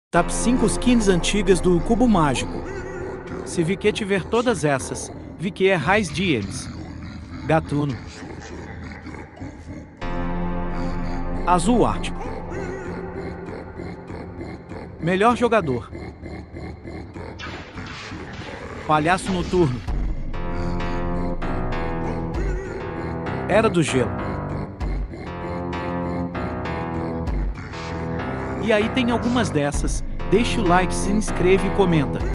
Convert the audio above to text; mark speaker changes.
Speaker 1: Top 5 skins antigas do Cubo Mágico. Se Vique tiver todas essas, Vique é Raiz Diems. Gatuno. Azul Ártico. Melhor jogador. Palhaço Noturno. Era do Gelo. E aí tem algumas dessas. Deixa o like, se inscreve e comenta.